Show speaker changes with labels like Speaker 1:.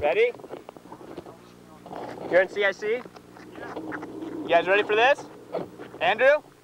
Speaker 1: Ready? You're in CIC? Yeah. You guys ready for this? Andrew?